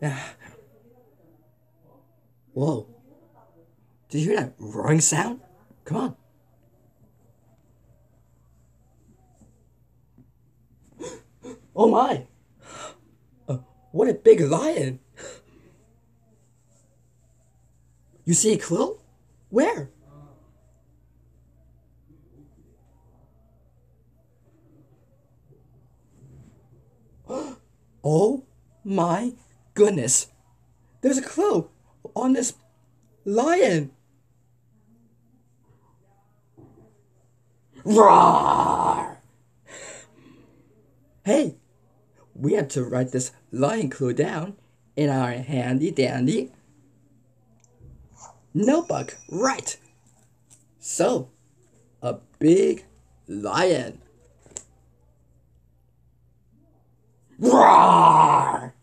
Whoa. Did you hear that roaring sound? Come on. Oh my! What a big lion! You see a clue? Where? Oh my goodness! There's a clue on this lion! Roar! Hey, we have to write this lion clue down in our handy dandy notebook, right? So, a big lion. Roar!